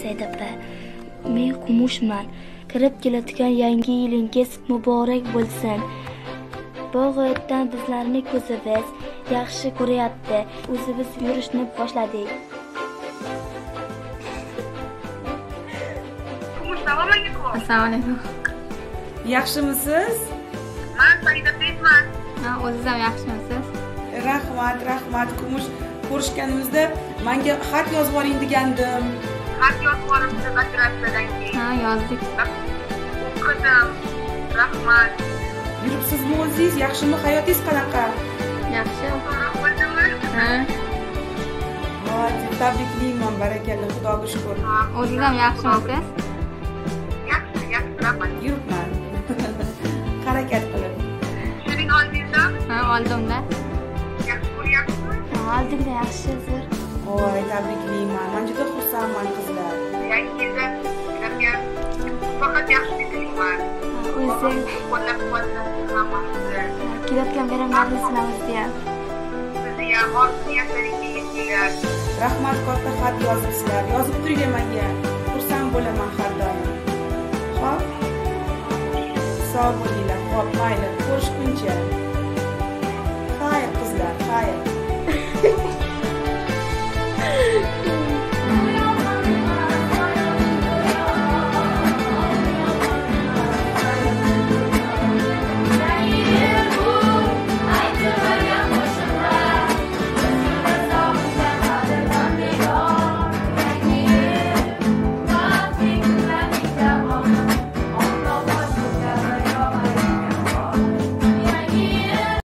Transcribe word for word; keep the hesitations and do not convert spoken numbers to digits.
Saida opa. Men Kumushman. Kirib keladigan yangi yilingiz muborak bo'lsin. Bu g'oyatdan bizlarni ko'zimiz yaxshi ko'ryapti. O'zimiz yurishni boshladik. Assalomu alaykum. Yaxshimisiz? Men Saida Prezman. Ha, o'zingiz ham yaxshimisiz? Rahmat, rahmat. Kumush, ko'rishganimizda menga xat yozib yuboring degandim. Xat yozib yuboribsiz operatsiyadan keyin. Ha, yozdik. O'qidim. Rahmat. Yuribsizmi o'zingiz? Yaxshimi? Hayotingiz qanaqa? Yaxshi. Bo'ldimi? Ha. Voy, tabriklayman, barakalla, Xudoga shukr. O'zingiz ham yaxshimisiz? Yaxshi, yaxshi, rahmat. Yuribman. Harakat qilib. Shuning oldingizda? Ha, oldimda. Yaxshi ko'ryapsizmi? Oldingda yaxshi zo'r. Voy, tabriklayman. Men juda xursandman, qizlar. Yangi yilda sizlarga faqat yaxshilik tilayman. O'zing Qo'llab-quvvatlab hammamizni. kelayotgan bayramlarni sinamizda ham. Sizni ham orzu niyatlaringga yetinglar. Rahmat, katta xat yozibsizlar. Yozib turing menga. Xursand bo'laman har doim. Xo'p. Sog' bo'linglar. Xo'p, mayli. Ko'rishguncha.